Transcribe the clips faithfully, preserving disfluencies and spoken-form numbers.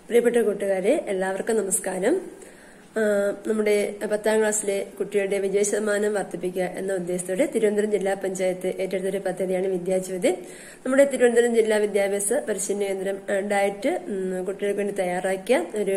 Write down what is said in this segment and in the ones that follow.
പ്രിയപ്പെട്ട കൂട്ടുകാരെ, എല്ലാവർക്കും നമസ്കാരം. നമ്മുടെ പത്താം ക്ലാസ്സിലെ കുട്ടികളുടെ വിജയ ശതമാനം വർദ്ധിപ്പിക്കുക എന്ന ഉദ്ദേശത്തോടെ തിരുവനന്തപുരം ജില്ലാ പഞ്ചായത്ത് ഏറ്റെടുത്തൊരു പദ്ധതിയാണ് വിദ്യാജ്യോതി. നമ്മുടെ തിരുവനന്തപുരം ജില്ലാ വിദ്യാഭ്യാസ പരിശീലന കേന്ദ്രം ഡയറ്റ് കുട്ടികൾക്ക് വേണ്ടി തയ്യാറാക്കിയ ഒരു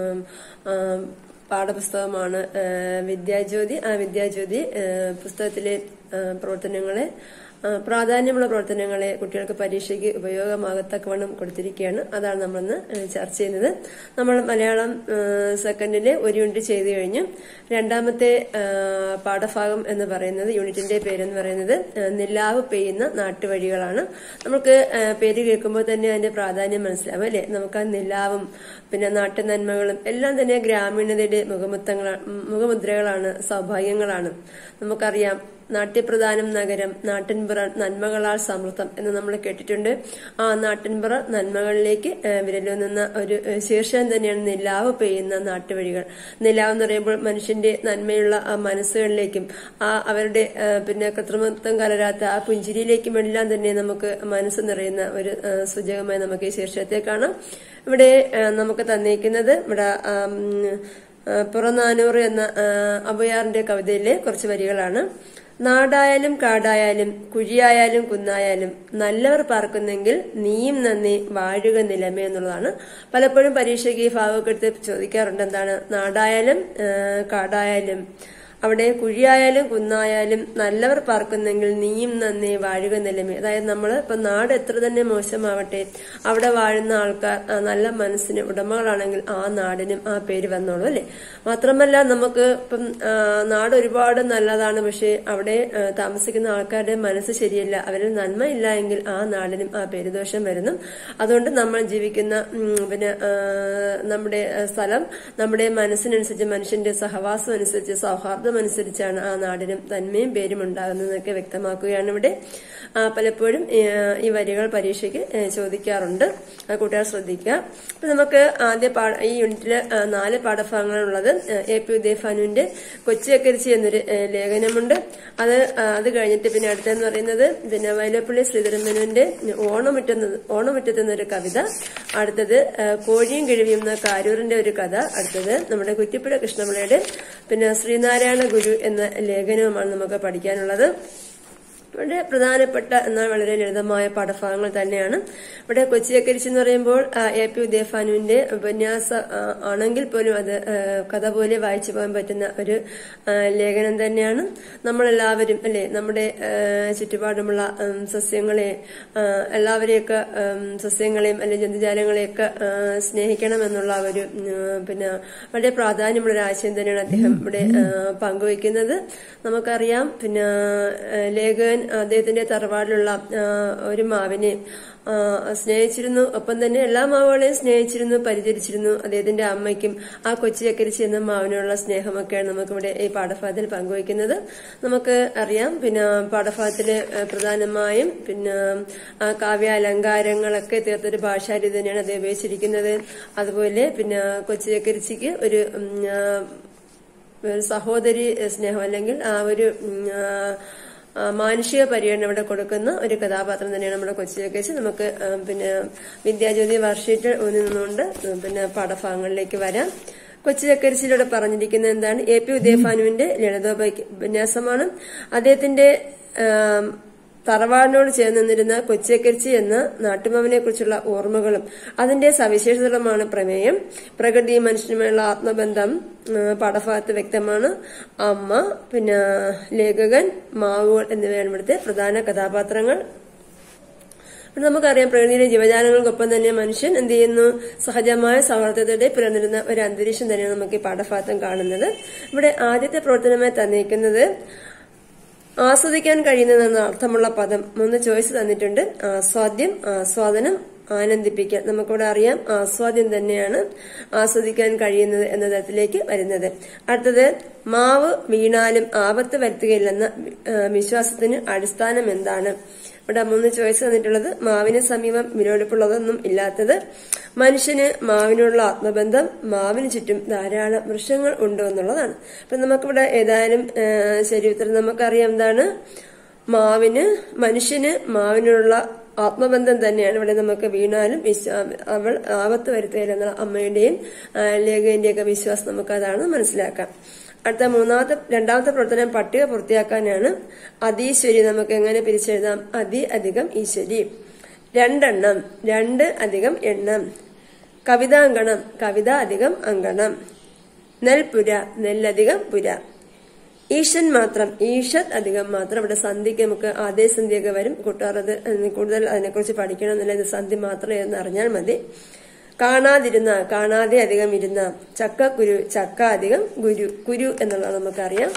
പാഠപുസ്തകമാണ് വിദ്യാജ്യോതി. ആ വിദ്യാജ്യോതി പുസ്തകത്തിലെ പ്രവർത്തനങ്ങളെ പ്രാധാന്യമുള്ള പ്രവർത്തനങ്ങളെ കുട്ടികൾക്ക് പരീക്ഷയ്ക്ക് ഉപയോഗമാകത്തക്കവണ്ണം കൊടുത്തിരിക്കുകയാണ്. അതാണ് നമ്മളിന്ന് ചർച്ച ചെയ്യുന്നത്. നമ്മൾ മലയാളം സെക്കൻഡിലെ ഒരു യൂണിറ്റ് ചെയ്തു കഴിഞ്ഞു. രണ്ടാമത്തെ പാഠഭാഗം എന്ന് പറയുന്നത്, യൂണിറ്റിന്റെ പേരെന്ന് പറയുന്നത് നിലാവ് പെയ്യുന്ന നാട്ടുവഴികളാണ്. നമുക്ക് പേര് കേൾക്കുമ്പോൾ തന്നെ അതിന്റെ പ്രാധാന്യം മനസ്സിലാവും അല്ലെ. നമുക്ക് ആ നിലാവും പിന്നെ നാട്ടു നന്മകളും എല്ലാം തന്നെ ഗ്രാമീണതയുടെ മുഖമുത്തങ്ങളാണ് മുഖമുദ്രകളാണ്, സൗഭാഗ്യങ്ങളാണ്. നമുക്കറിയാം, നാട്യപ്രധാനം നഗരം, നാട്ടിൻപുറ നന്മകളാൽ സമൃദ്ധം എന്ന് നമ്മൾ കേട്ടിട്ടുണ്ട്. ആ നാട്ടിൻപുറ നന്മകളിലേക്ക് വിരലൂന്നുന്ന ഒരു ശീർഷകം തന്നെയാണ് നിലാവ് പെയ്യുന്ന നാട്ടുവഴികൾ. നിലാവ് എന്ന് പറയുമ്പോൾ മനുഷ്യന്റെ നന്മയുള്ള ആ മനസ്സുകളിലേക്കും ആ അവരുടെ പിന്നെ കൃത്രിമത്വം കലരാത്ത ആ പുഞ്ചിരിയിലേക്കും എല്ലാം തന്നെ നമുക്ക് മനസ്സ് നിറയുന്ന ഒരു സൂചകമായി നമുക്ക് ഈ ശീർഷകത്തെ കാണാം. ഇവിടെ നമുക്ക് തന്നിരിക്കുന്നത് ഇവിടെ പുറനാനൂറ് എന്ന അബുയാറിന്റെ കവിതയിലെ കുറച്ച് വരികളാണ്. നാടായാലും കാടായാലും കുഴിയായാലും കുന്നായാലും നല്ലവർ പാർക്കുന്നെങ്കിൽ നീയും നന്ദി വാഴുക നിലമേ എന്നുള്ളതാണ്. പലപ്പോഴും പരീക്ഷയ്ക്ക് ഈ ഭാഗമൊക്കെ എടുത്ത് ചോദിക്കാറുണ്ട്. എന്താണ് നാടായാലും കാടായാലും അവിടെ കുഴിയായാലും കുന്നായാലും നല്ലവർ പാർക്കുന്നെങ്കിൽ നീയും നന്ദി വാഴുക നിലമേ. അതായത് നമ്മൾ ഇപ്പൊ നാട് എത്ര തന്നെ മോശമാവട്ടെ, അവിടെ വാഴുന്ന ആൾക്കാർ നല്ല മനസ്സിന് ഉടമകളാണെങ്കിൽ ആ നാടിനും ആ പേര് വന്നോളൂ അല്ലെ. മാത്രമല്ല, നമുക്ക് ഇപ്പം നാട് ഒരുപാട് നല്ലതാണ്, പക്ഷെ അവിടെ താമസിക്കുന്ന ആൾക്കാരുടെ മനസ്സ് ശരിയല്ല, അവരിൽ നന്മയില്ല എങ്കിൽ ആ നാടിനും ആ പേരുദോഷം വരുന്നു. അതുകൊണ്ട് നമ്മൾ ജീവിക്കുന്ന പിന്നെ നമ്മുടെ സ്ഥലം നമ്മുടെ മനസ്സിനനുസരിച്ച്, മനുഷ്യന്റെ സഹവാസം അനുസരിച്ച്, സൗഹാർദ്ദം അനുസരിച്ചാണ് ആ നാടിനും നന്മയും പേരും ഉണ്ടാകുന്നതെന്നൊക്കെ വ്യക്തമാക്കുകയാണ് ഇവിടെ. പലപ്പോഴും ഈ വരികൾ പരീക്ഷയ്ക്ക് ചോദിക്കാറുണ്ട്, കൂട്ടുകാർ ശ്രദ്ധിക്കുക. അപ്പൊ നമുക്ക് ആദ്യ പാഠ ഈ യൂണിറ്റില് നാല് പാഠഭാഗങ്ങളുള്ളത്. എ പി ഉദയഭാനുവിന്റെ കൊച്ചിയക്കരിച്ചി എന്നൊരു ലേഖനമുണ്ട്. അത് അത് കഴിഞ്ഞിട്ട് പിന്നെ അടുത്തെന്ന് പറയുന്നത് പിന്നെ വൈലോപ്പള്ളി ശ്രീധരമേനോന്റെ ഓണമുറ്റെന്ന ഓണമുറ്റത്തെന്നൊരു കവിത. അടുത്തത് കോഴിയും കിഴവിയും എന്ന കാരൂരിന്റെ ഒരു കഥ. അടുത്തത് നമ്മുടെ കുറ്റിപ്പുഴ കൃഷ്ണപിള്ളയുടെ പിന്നെ ശ്രീനാരായണ ഗുരു എന്ന ലേഖനവുമാണ് നമുക്ക് പഠിക്കാനുള്ളത്. ഇവിടെ പ്രധാനപ്പെട്ട എന്നാൽ വളരെ ലളിതമായ പാഠഭാഗങ്ങൾ തന്നെയാണ്. ഇവിടെ കൊച്ചിയക്കരിച്ചി എന്ന് പറയുമ്പോൾ എ പി ഉദയഭാനുവിന്റെ ഉപന്യാസ ആണെങ്കിൽ പോലും അത് കഥ പോലെ വായിച്ചു പോകാൻ പറ്റുന്ന ഒരു ലേഖനം തന്നെയാണ്. നമ്മളെല്ലാവരും അല്ലെ, നമ്മുടെ ചുറ്റുപാടുമുള്ള സസ്യങ്ങളെ എല്ലാവരെയൊക്കെ സസ്യങ്ങളെയും അല്ലെങ്കിൽ ജന്തുജാലങ്ങളെയൊക്കെ സ്നേഹിക്കണം എന്നുള്ള ഒരു പിന്നെ വളരെ പ്രാധാന്യമുള്ള ഒരു ആശയം തന്നെയാണ് അദ്ദേഹം ഇവിടെ പങ്കുവയ്ക്കുന്നത്. നമുക്കറിയാം, പിന്നെ ലേഖകൻ അദ്ദേഹത്തിന്റെ തറവാടിലുള്ള ഒരു മാവിനെ സ്നേഹിച്ചിരുന്നു. ഒപ്പം തന്നെ എല്ലാ മാവുകളെയും സ്നേഹിച്ചിരുന്നു, പരിചരിച്ചിരുന്നു. അദ്ദേഹത്തിന്റെ അമ്മയ്ക്കും ആ കൊച്ചിയക്കരിച്ചി എന്ന മാവിനുള്ള സ്നേഹമൊക്കെയാണ് നമുക്കിവിടെ ഈ പാഠഭാഗത്തിൽ പങ്കുവയ്ക്കുന്നത്. നമുക്ക് അറിയാം, പിന്നെ പാഠഭാഗത്തില് പ്രധാനമായും പിന്നെ കാവ്യാലങ്കാരങ്ങളൊക്കെ തീർത്തൊരു ഭാഷാരീതി തന്നെയാണ് അദ്ദേഹം ഉപയോഗിച്ചിരിക്കുന്നത്. അതുപോലെ പിന്നെ കൊച്ചിയക്കരിച്ചിക്ക് ഒരു സഹോദരി സ്നേഹം അല്ലെങ്കിൽ ആ ഒരു മാനുഷിക പരിഗണന ഇവിടെ കൊടുക്കുന്ന ഒരു കഥാപാത്രം തന്നെയാണ് നമ്മുടെ കൊച്ചിയക്കരിച്ചി. നമുക്ക് പിന്നെ വിദ്യാജ്യോതി വർക്ക്ഷീറ്റ് നിന്നുകൊണ്ട് പിന്നെ പാഠഭാഗങ്ങളിലേക്ക് വരാം. കൊച്ചിയക്കരിച്ചിയിലൂടെ പറഞ്ഞിരിക്കുന്നത് എന്താണ്? എ പി ഉദയഭാനുവിന്റെ ലളിതോപന്യാസമാണ്. അദ്ദേഹത്തിന്റെ തറവാടിനോട് ചേർന്ന് നിന്നിരുന്ന കൊച്ചിയക്കരിച്ചി എന്ന നാട്ടുമാവിനെ കുറിച്ചുള്ള ഓർമ്മകളും അതിന്റെ സവിശേഷതകളുമാണ് പ്രമേയം. പ്രകൃതി മനുഷ്യനുമായുള്ള ആത്മബന്ധം പാഠഭാഗത്ത് വ്യക്തമാണ്. അമ്മ, പിന്നെ ലേഖകൻ, മാവുകൾ എന്നിവയാണ് ഇവിടുത്തെ പ്രധാന കഥാപാത്രങ്ങൾ. നമുക്കറിയാം, പ്രകൃതിയിലെ ജീവജാലങ്ങൾക്കൊപ്പം തന്നെ മനുഷ്യൻ എന്ത് ചെയ്യുന്നു? സഹജമായ സൗഹൃദത്തോടെ പിറന്നിരുന്ന ഒരു അന്തരീക്ഷം തന്നെയാണ് നമുക്ക് ഈ പാഠഭാഗത്തും കാണുന്നത്. ഇവിടെ ആദ്യത്തെ പ്രവർത്തനമായി തന്നിരിക്കുന്നത് ആസ്വദിക്കാൻ കഴിയുന്നതെന്ന അർത്ഥമുള്ള പദം. മൂന്ന് ചോയ്സ് തന്നിട്ടുണ്ട്. ആസ്വാദ്യം, ആസ്വാദനം, ആനന്ദിപ്പിക്കാൻ. നമുക്കിവിടെ അറിയാം, ആസ്വാദ്യം തന്നെയാണ് ആസ്വദിക്കാൻ കഴിയുന്നത് എന്ന തരത്തിലേക്ക് വരുന്നത്. അടുത്തത് മാവ് വീണാലും ആപത്ത് വരുത്തുകയില്ലെന്ന വിശ്വാസത്തിന് അടിസ്ഥാനം എന്താണ്? ഇവിടെ മൂന്ന് ചോയ്സ് തന്നിട്ടുള്ളത്. മാവിന് സമീപം വിലപിടിപ്പുള്ളതൊന്നും ഇല്ലാത്തത്, മനുഷ്യന് മാവിനുള്ള ആത്മബന്ധം, മാവിന് ചുറ്റും ധാരാളം വൃക്ഷങ്ങൾ ഉണ്ടോ എന്നുള്ളതാണ്. അപ്പൊ നമുക്കിവിടെ ഏതായാലും ശരി ഉത്തരം നമുക്കറിയാം. എന്താണ്? മാവിന് മനുഷ്യന് മാവിനുള്ള ആത്മബന്ധം തന്നെയാണ് ഇവിടെ നമുക്ക് വീണാലും അവൾ ആപത്ത് വരുത്തുകയില്ല എന്നുള്ള അമ്മയുടെയും ലേഖന്റെയും ഒക്കെ വിശ്വാസം നമുക്ക് അതാണ് മനസ്സിലാക്കാം. അടുത്ത മൂന്നാമത്തെ രണ്ടാമത്തെ പ്രവർത്തനം പട്ടിക പൂർത്തിയാക്കാനാണ്. അതീശ്വരി നമുക്ക് എങ്ങനെ പിരിച്ചെഴുതാം? അതി അധികം ഈശ്വരി. രണ്ടെണ്ണം, രണ്ട് അധികം എണ്ണം. കവിതാങ്കണം, കവിത അധികം അങ്കണം. നെൽപുര, നെല്ലധികം പുര. ഈഷൻ മാത്രം, ഈഷത് അധികം മാത്രം. ഇവിടെ സന്ധിക്ക് നമുക്ക് ആദ്യ സന്ധിയൊക്കെ വരും. കൂട്ടുകാരത് കൂടുതൽ അതിനെക്കുറിച്ച് പഠിക്കണം എന്നല്ല, ഇത് സന്ധി മാത്രം എന്ന് അറിഞ്ഞാൽ മതി. കാണാതിരുന്ന, കാണാതെ അധികം ഇരുന്ന. ചക്കക്കുരു, ചക്ക അധികം ഗുരു, കുരു എന്നുള്ളത് നമുക്കറിയാം.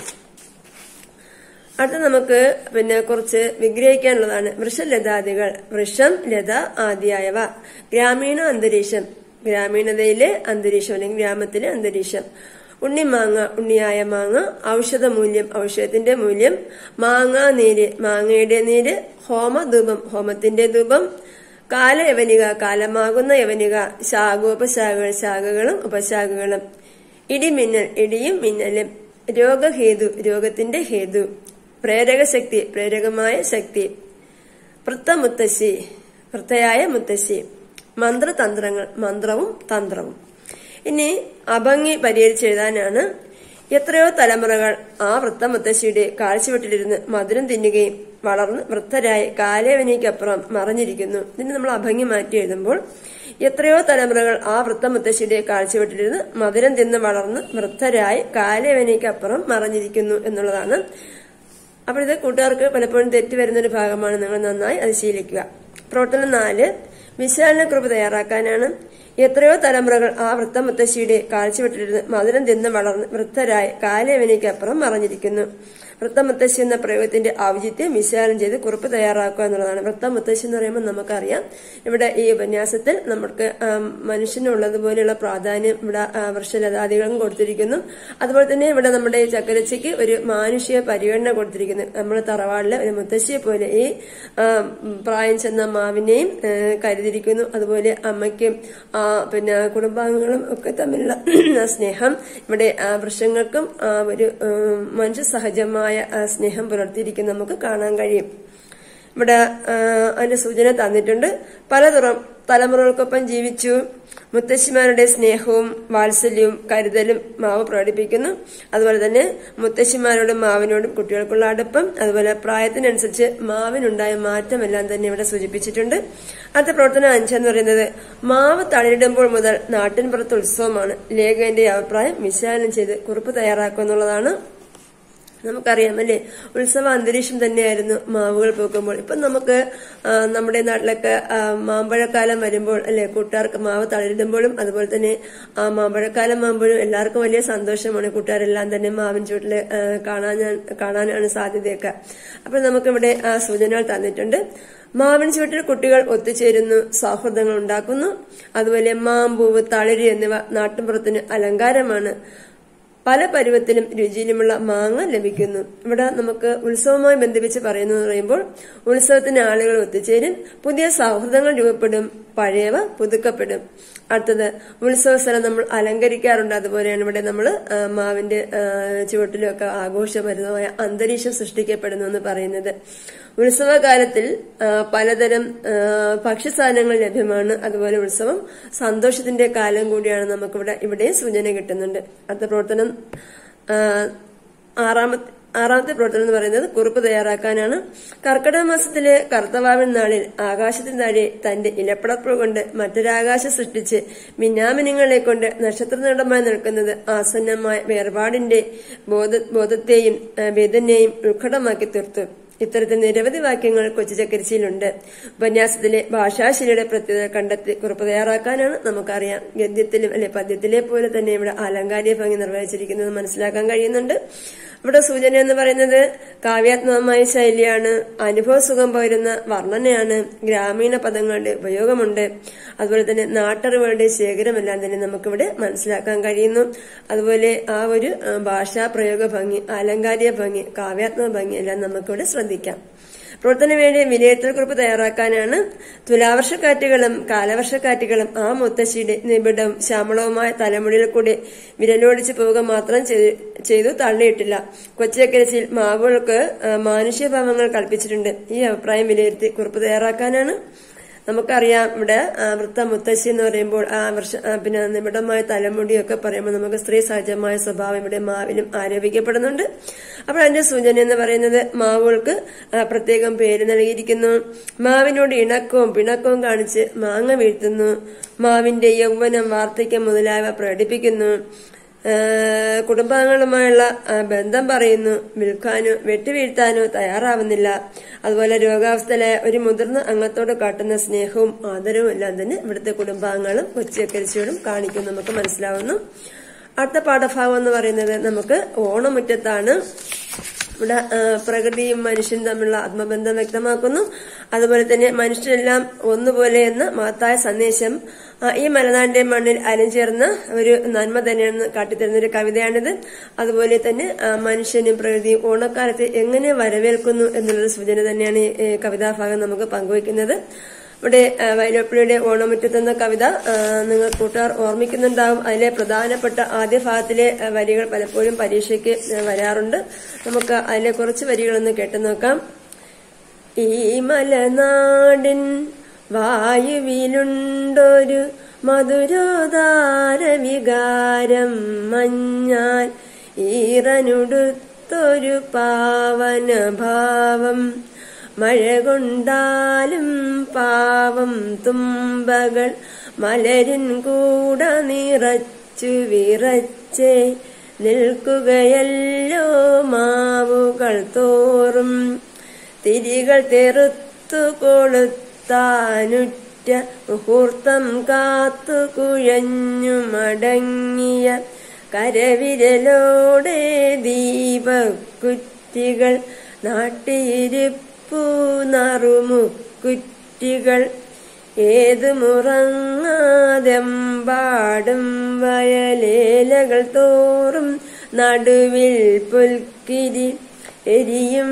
അടുത്ത നമുക്ക് പിന്നെ കുറച്ച് വിഗ്രഹിക്കാനുള്ളതാണ്. വൃഷലതാദികൾ, വൃഷം, ലത ആദിയായവ. ഗ്രാമീണ അന്തരീക്ഷം, ഗ്രാമീണതയിലെ അന്തരീക്ഷം അല്ലെങ്കിൽ ഗ്രാമത്തിലെ അന്തരീക്ഷം. ഉണ്ണിമാങ്ങ, ഉണ്ണിയായ മാങ്ങ. ഔഷധ മൂല്യം, ഔഷധത്തിന്റെ മൂല്യം. മാങ്ങാ നീര്, മാങ്ങയുടെ നീര്. ഹോമധൂപം, ഹോമത്തിന്റെ ധൂപം. കാലയവനിക, കാലമാകുന്ന യവനിക. ശാഖോപശാഖകൾ, ശാഖകളും ഉപശാഖകളും. ഇടിമിന്നൽ, ഇടിയും മിന്നലും. രോഗഹേതു, രോഗത്തിന്റെ ഹേതു. പ്രേരകശക്തി, പ്രേരകമായ ശക്തി. വൃത്തമുത്തശ്ശി, വൃത്തയായ മുത്തശ്ശി. മന്ത്രതന്ത്രങ്ങൾ, മന്ത്രവും തന്ത്രവും. ഇനി അഭംഗി പരിഹരിച്ചെഴുതാനാണ്. എത്രയോ തലമുറകൾ ആ വൃത്തമുത്തശ്ശിയുടെ കാഴ്ചവെട്ടിലിരുന്ന് മധുരം തിന്നുകയും വളർന്ന് വൃദ്ധരായി കാലേവനിക്കപ്പുറം മറഞ്ഞിരിക്കുന്നു. ഇതിന് നമ്മൾ അഭംഗി മാറ്റി എഴുതുമ്പോൾ എത്രയോ തലമുറകൾ ആ വൃത്തമുത്തശ്ശിയുടെ കാഴ്ചവെട്ടിലിരുന്ന് മധുരം തിന്ന് വളർന്ന് വൃദ്ധരായി കാലേവനിക്കപ്പുറം മറഞ്ഞിരിക്കുന്നു എന്നുള്ളതാണ്. അപ്പോൾ ഇത് കൂട്ടുകാർക്ക് പലപ്പോഴും തെറ്റി വരുന്നൊരു ഭാഗമാണ്. നിങ്ങൾ നന്നായി അത് ശീലിക്കുക. പ്രവർത്തനം നാല്, വിശാലന കുറിപ്പ് തയ്യാറാക്കാനാണ്. എത്രയോ തലമുറകൾ ആ വൃത്തമുത്തശ്ശിയുടെ കാഴ്ചവെട്ടിലിരുന്ന് മധുരം തിന്ന് വളർന്ന് വൃദ്ധരായി കാലേവനിക്കപ്പുറം മറഞ്ഞിരിക്കുന്നു. വൃത്തമുത്തശ്ശി എന്ന പ്രയോഗത്തിന്റെ ഔചിത്യം വിശാലം ചെയ്ത് കുറിപ്പ് തയ്യാറാക്കുക എന്നുള്ളതാണ്. വൃത്തമുത്തശ്ശി എന്ന് പറയുമ്പോൾ നമുക്കറിയാം ഇവിടെ ഈ ഉപന്യാസത്തിൽ നമുക്ക് മനുഷ്യനുള്ളതുപോലെയുള്ള പ്രാധാന്യം ഇവിടെ വൃക്ഷലതാദികളും കൊടുത്തിരിക്കുന്നു. അതുപോലെ തന്നെ ഇവിടെ നമ്മുടെ ചക്കരച്ചയ്ക്ക് ഒരു മാനുഷിക പരിഗണന കൊടുത്തിരിക്കുന്നു. നമ്മുടെ തറവാടിലെ ഒരു മുത്തശ്ശിയെ പോലെ ഈ പ്രായം ചെന്ന മാവിനെയും കരുതിയിരിക്കുന്നു. അതുപോലെ അമ്മയ്ക്കും പിന്നെ കുടുംബാംഗങ്ങളും ഒക്കെ തമ്മിലുള്ള സ്നേഹം ഇവിടെ വൃക്ഷങ്ങൾക്കും ഒരു മനുഷ്യ സഹജമായ സ്നേഹം പുലർത്തിയിരിക്കുന്ന നമുക്ക് കാണാൻ കഴിയും. ഇവിടെ അതിന്റെ സൂചന തന്നിട്ടുണ്ട്. പലതരം തലമുറകൾക്കൊപ്പം ജീവിച്ചു. മുത്തശ്ശിമാരുടെ സ്നേഹവും വാത്സല്യവും കരുതലും മാവ് പ്രകടിപ്പിക്കുന്നു. അതുപോലെ തന്നെ മുത്തശ്ശിമാരോടും മാവിനോടും കുട്ടികൾക്കുള്ള അടുപ്പം, അതുപോലെ പ്രായത്തിനനുസരിച്ച് മാവിനുണ്ടായ മാറ്റമെല്ലാം തന്നെ ഇവിടെ സൂചിപ്പിച്ചിട്ടുണ്ട്. അടുത്ത പ്രവർത്തനം അഞ്ചെന്ന് പറയുന്നത് മാവ് തളിരിടുമ്പോൾ മുതൽ നാട്ടിൻപുറത്ത് ഉത്സവമാണ്. ലേഖകന്റെ അഭിപ്രായം വിശകലനം ചെയ്ത് കുറിപ്പ് തയ്യാറാക്കുക എന്നുള്ളതാണ്. നമുക്കറിയാം അല്ലെ, ഉത്സവ അന്തരീക്ഷം തന്നെയായിരുന്നു മാവുകൾ പൂക്കുമ്പോൾ. ഇപ്പൊ നമുക്ക് നമ്മുടെ നാട്ടിലൊക്കെ മാമ്പഴക്കാലം വരുമ്പോൾ അല്ലെ, കൂട്ടുകാർക്ക് മാവ് തളിരിടുമ്പോഴും അതുപോലെ തന്നെ ആ മാമ്പഴക്കാലം ആകുമ്പോഴും എല്ലാവർക്കും വലിയ സന്തോഷമാണ്. കൂട്ടുകാരെല്ലാം തന്നെ മാവിൻ ചുവട്ടില് കാണാൻ കാണാനാണ് സാധ്യതയൊക്കെ. അപ്പൊ നമുക്കിവിടെ ആ സൂചനകൾ തന്നിട്ടുണ്ട്. മാവിൻ ചുവട്ടിൽ കുട്ടികൾ ഒത്തുചേരുന്നു, സൗഹൃദങ്ങൾ ഉണ്ടാക്കുന്നു. അതുപോലെ മാമ്പൂവ്, തളിര് എന്നിവ നാട്ടിൻപുറത്തിന് അലങ്കാരമാണ്. പല പരുവത്തിലും രുചിയിലുമുള്ള മാങ്ങ ലഭിക്കുന്നു. ഇവിടെ നമുക്ക് ഉത്സവവുമായി ബന്ധിപ്പിച്ച് പറയുന്നു എന്ന് പറയുമ്പോൾ ഉത്സവത്തിന് ആളുകൾ ഒത്തുചേരും, പുതിയ സൗഹൃദങ്ങൾ രൂപപ്പെടും, പഴയവ പുതുക്കപ്പെടും. അടുത്തത് ഉത്സവ സ്ഥലം നമ്മൾ അലങ്കരിക്കാറുണ്ട്. അതുപോലെയാണ് ഇവിടെ നമ്മൾ മാവിന്റെ ചുവട്ടിലൊക്കെ ആഘോഷപരമായ അന്തരീക്ഷം സൃഷ്ടിക്കപ്പെടുന്നു എന്ന് പറയുന്നത്. ഉത്സവകാലത്തിൽ പലതരം ഭക്ഷ്യസാധനങ്ങൾ ലഭ്യമാണ്. അതുപോലെ ഉത്സവം സന്തോഷത്തിന്റെ കാലം കൂടിയാണ്. നമുക്കിവിടെ ഇവിടെ സൂചന കിട്ടുന്നുണ്ട്. അടുത്ത പ്രവർത്തനം ആറാമത്തെ ആറാമത്തെ പ്രവർത്തനം എന്ന് പറയുന്നത് കുറിപ്പ് തയ്യാറാക്കാനാണ്. കർക്കിടക മാസത്തിലെ കർത്തവാവിൻ നാളിൽ ആകാശത്തിന് താഴെ തന്റെ ഇലപ്പടപ്പ് കൊണ്ട് മറ്റൊരാകാശം സൃഷ്ടിച്ച് മിന്നാമിനിങ്ങളെ കൊണ്ട് നക്ഷത്രനിടമായി നിൽക്കുന്നത് ആസന്നമായ വേർപാടിന്റെ ബോധത്തെയും വേദനയെയും ഉത്കടമാക്കി തീർത്തു. ഇത്തരത്തിൽ നിരവധി വാക്യങ്ങൾ കൊച്ചു ചക്കരിച്ചിയിലുണ്ട്. ഉപന്യാസത്തിലെ ഭാഷാശൈലിയുടെ പ്രത്യേകത കണ്ടെത്തി കുറിപ്പ് തയ്യാറാക്കാനാണ്. നമുക്കറിയാം ഗദ്യത്തിലും അല്ലെ പദ്യത്തിലെ പോലെ തന്നെ ഇവിടെ അലങ്കാരിക ഭംഗി നിർവഹിച്ചിരിക്കുന്നത് മനസ്സിലാക്കാൻ കഴിയുന്നുണ്ട്. ഇവിടെ സൂചന എന്ന് പറയുന്നത് കാവ്യാത്മകമായ ശൈലിയാണ്, അനുഭവ സുഖം പകരുന്ന വർണ്ണനയാണ്, ഗ്രാമീണ പദങ്ങളുടെ ഉപയോഗമുണ്ട്, അതുപോലെ തന്നെ നാട്ടറിവുകളുടെ ശേഖരമെല്ലാം തന്നെ നമുക്കിവിടെ മനസ്സിലാക്കാൻ കഴിയുന്നു. അതുപോലെ ആ ഒരു ഭാഷാ പ്രയോഗ ഭംഗി, അലങ്കാരിക ഭംഗി, കാവ്യാത്മക ഭംഗി എല്ലാം നമുക്കിവിടെ ശ്രദ്ധിക്കാം. പ്രവർത്തന വേണ്ടി വിലയിരുത്തൽ കുറിപ്പ് തയ്യാറാക്കാനാണ്. തുലാവർഷക്കാറ്റുകളും കാലവർഷക്കാറ്റുകളും ആ മുത്തശ്ശിയുടെ നിബിഡവും ശ്യാമളവുമായ തലമുടിയിൽ കൂടി വിരലോടിച്ച് പോവുക മാത്രം ചെയ്തു തള്ളിയിട്ടില്ല. കൊച്ചക്കരച്ചിൽ മാവുകൾക്ക് മാനുഷ്യഭാവങ്ങൾ കൽപ്പിച്ചിട്ടുണ്ട്. ഈ അഭിപ്രായം വിലയിരുത്തി കുറിപ്പ് തയ്യാറാക്കാനാണ്. നമുക്കറിയാം ഇവിടെ വൃത്ത മുത്തശ്ശി എന്ന് പറയുമ്പോൾ ആ വർഷ പിന്നെ നിമിടമായ തലമുടിയൊക്കെ പറയുമ്പോൾ നമുക്ക് സ്ത്രീ സഹജമായ സ്വഭാവം ഇവിടെ മാവിലും ആരോപിക്കപ്പെടുന്നുണ്ട്. അപ്പോൾ അതിന്റെ സൂചന എന്ന് പറയുന്നത് മാവുകൾക്ക് പ്രത്യേകം പേര് നൽകിയിരിക്കുന്നു. മാവിനോട് ഇണക്കവും പിണക്കവും കാണിച്ച് മാങ്ങ വീഴ്ത്തുന്നു. മാവിന്റെ യൗവനം, വാർദ്ധക്യം മുതലായവ പ്രകടിപ്പിക്കുന്നു. കുടുംബാംഗങ്ങളുമായുള്ള ബന്ധം പറയുന്നു. വിൽക്കാനോ വെട്ടിവീഴ്ത്താനോ തയ്യാറാവുന്നില്ല. അതുപോലെ രോഗാവസ്ഥയിലായ ഒരു മുതിർന്ന അംഗത്തോട് കാട്ടുന്ന സ്നേഹവും ആദരവും എല്ലാം തന്നെ ഇവിടുത്തെ കുടുംബാംഗങ്ങളും കൊച്ചിയക്കരിച്ചിയോടും കാണിക്കും നമുക്ക് മനസ്സിലാവുന്നു. അടുത്ത പാഠഭാഗം എന്ന് പറയുന്നത് നമുക്ക് ഓണമുറ്റത്താണ്. ഇവിടെ പ്രകൃതിയും മനുഷ്യനും തമ്മിലുള്ള ആത്മബന്ധം വ്യക്തമാക്കുന്നു. അതുപോലെ തന്നെ മനുഷ്യരെല്ലാം ഒന്നുപോലെ എന്ന മഹത്തായ സന്ദേശം ഈ മലനാടിന്റെ മണ്ണിൽ അലിഞ്ചേർന്ന ഒരു നന്മ തന്നെയാണെന്ന് കാട്ടിത്തരുന്ന ഒരു കവിതയാണിത്. അതുപോലെ തന്നെ മനുഷ്യനും പ്രകൃതിയും ഓണക്കാലത്ത് എങ്ങനെ വരവേൽക്കുന്നു എന്നുള്ളൊരു സൂചന തന്നെയാണ് ഈ കവിതാഭാഗം നമുക്ക് പങ്കുവയ്ക്കുന്നത്. ഇവിടെ വൈലോപ്പിള്ളിയുടെ ഓണമുറ്റത്തെന്ന കവിത നിങ്ങൾ കൂട്ടുകാർ ഓർമ്മിക്കുന്നുണ്ടാവും. അതിലെ പ്രധാനപ്പെട്ട ആദ്യ ഭാഗത്തിലെ വരികൾ പലപ്പോഴും പരീക്ഷയ്ക്ക് വരാറുണ്ട്. നമുക്ക് അതിലെ കുറച്ച് വരികളൊന്ന് കേട്ടു നോക്കാം. ഈ മലനാടിൻ വായുവിലുണ്ടൊരു മധുരോദാര വികാരം, മഞ്ഞാൽ ഈറനുടുത്തൊരു പാവന ഭാവം, മഴ കൊണ്ടാലും പാവം തുമ്പകൾ മലരിൻ കൂട നിറച്ചു വിറച്ചേ നിൽക്കുകയല്ലോ മാവുകൾ തോറും, തിരികൾ തെറുത്തു കൊളുത്താനുറ്റ മുഹൂർത്തം കാത്തു കുഴഞ്ഞു മടങ്ങിയ കരവിരലോടെ ദീപക്കുറ്റികൾ നാട്ടിയിരിപ്പു നറുമുക്കുറ്റികൾ, ഏതുമുറങ്ങാതെമ്പാടും വയലേലകൾ തോറും നടുവിൽ പുൽക്കിരി എരിയും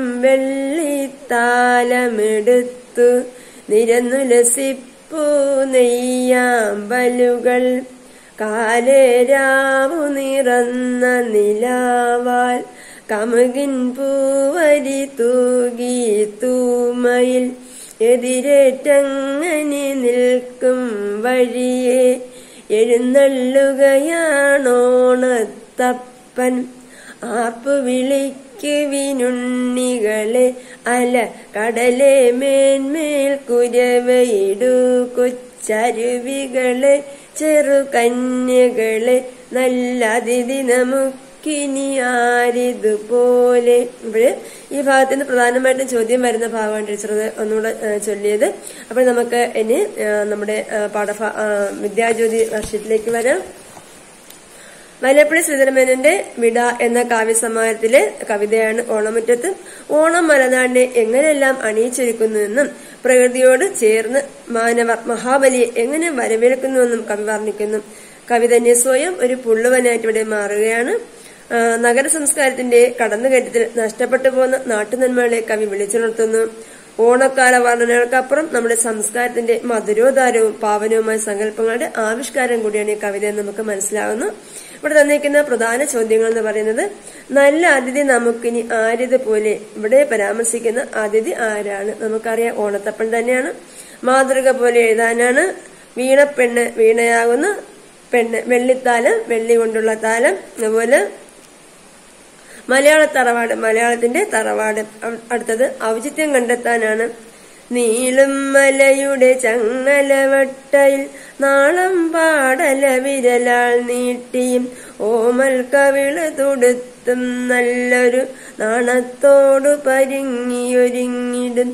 വെള്ളിത്താലമെടുത്തു നിരന്നുലസിപ്പു നെയ്യാമ്പലുകൾ, കാലേരാവു നിറന്ന നിലാവാൽ കമുകിൻ പൂവരി തൂകി തൂമയിൽ എതിരേറ്റങ്ങനെ നിൽക്കും വഴിയെ എഴുന്നള്ളുകയാണോണത്തപ്പൻ, ആർപ്പു വിളിക്കുവിനുണ്ണികളെ അല കടലെ മേന്മേൽ കുരവയിടു കൊച്ചരുവികളെ ചെറുകന്യകളെ നല്ല അതിഥി നമുക്കിനി ആരിതുപോലെ. ഇവിടെ ഈ ഭാഗത്ത് നിന്ന് പ്രധാനമായിട്ടും ചോദ്യം വരുന്ന ഭാഗമാണ് ടീച്ചർ ഒന്നുകൂടെ ചൊല്ലിയത്. അപ്പോൾ നമുക്ക് ഇനി നമ്മുടെ പാഠഭാ വിദ്യാജ്യോതി വർഷത്തിലേക്ക് വരാം. വൈലോപ്പിള്ളി ശ്രീധരമേനോന്റെ വിട എന്ന കാവ്യസമാഹാരത്തിലെ കവിതയാണ് ഓണമുറ്റത്ത്. ഓണം മലനാടിനെ എങ്ങനെയെല്ലാം അണിയിച്ചൊരുക്കുന്നുവെന്നും പ്രകൃതിയോട് ചേർന്ന് മാനവർ മഹാബലിയെ എങ്ങനെ വരവേൽക്കുന്നുവെന്നും കവി വർണ്ണിക്കുന്നു. കവി തന്നെ സ്വയം ഒരു പുള്ളുവനായിട്ട് ഇവിടെ മാറുകയാണ്. നഗര സംസ്കാരത്തിന്റെ കടന്നുകയറ്റത്തിൽ നഷ്ടപ്പെട്ടു പോകുന്ന നാട്ടുനന്മകളെ കവി വിളിച്ചുണർത്തുന്നു. ഓണക്കാല വർണ്ണനകൾക്കപ്പുറം നമ്മുടെ സംസ്കാരത്തിന്റെ മധുരോദാരവും പാവനവുമായ സങ്കല്പങ്ങളുടെ ആവിഷ്കാരം കൂടിയാണ് ഈ കവിത എന്ന് നമുക്ക് മനസ്സിലാവുന്നു. ഇവിടെ തന്നിരിക്കുന്ന പ്രധാന ചോദ്യങ്ങൾ എന്ന് പറയുന്നത്, നല്ല അതിഥി നമുക്കിനി ആരിതുപോലെ. ഇവിടെ പരാമർശിക്കുന്ന അതിഥി ആരാണ്? നമുക്കറിയാം, ഓണത്തപ്പൻ തന്നെയാണ്. മാതൃക പോലെ എഴുതാനാണ്. വീണപ്പെണ്ണ്, വീണയാകുന്ന പെണ്ണ്. വെള്ളിത്താലം, വെള്ളി കൊണ്ടുള്ള താലം. അതുപോലെ മലയാള തറവാട്, മലയാളത്തിന്റെ തറവാട്. അടുത്തത് ഔചിത്യം കണ്ടെത്താനാണ്. നീളും മലയുടെ ചങ്ങലവട്ടയിൽ നാളം പാടല വിരലാൾ നീട്ടിയും ഓമൽ കവിള് തൊടുത്തും നല്ലൊരു നാണത്തോടു പരിങ്ങിയൊരുങ്ങിടും